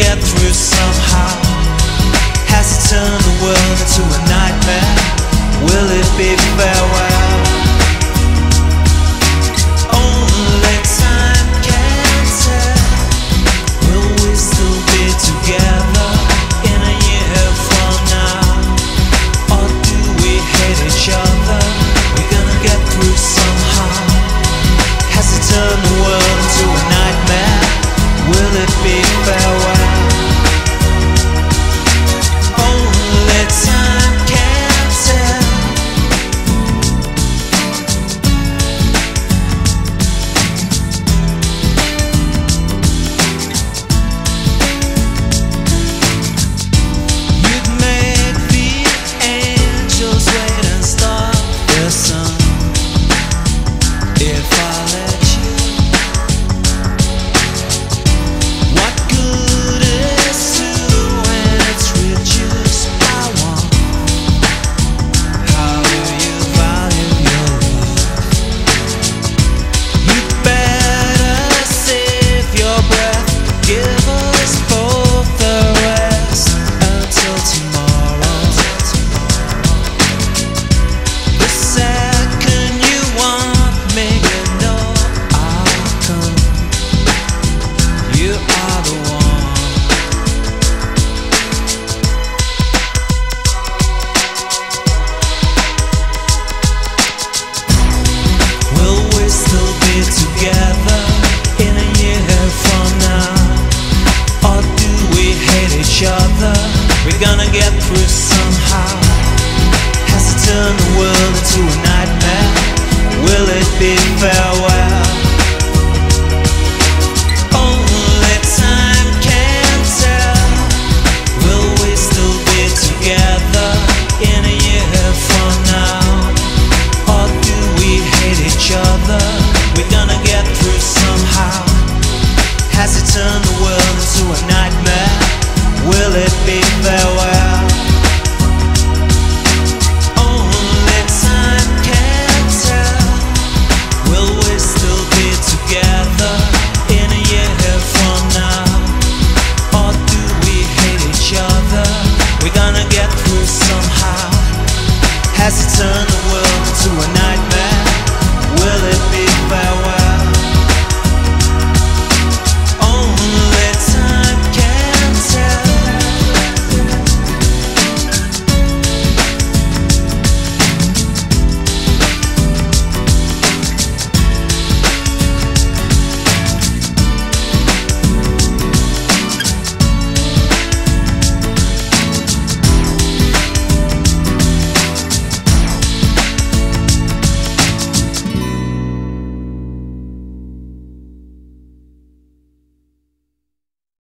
get through somehow. Has it turned the world into a nightmare? Will it be farewell? Only time can tell. Will we still be together in a year from now? Or do we hate each other? We're gonna get through somehow. Has it turned the world into a nightmare? Will it be farewell? Only time can tell. You'd make the angels wait and stop the sun if I let you. What good is two when it's reduced by one? How do you value your love? You better save your breath. Give us both the rest until tomorrow. The second you want me, you know I'll come. You are the one. Will we still be together in a year from now? Or do we hate each other? We're gonna get through somehow. Has it turned the world into a nightmare? Will it be farewell?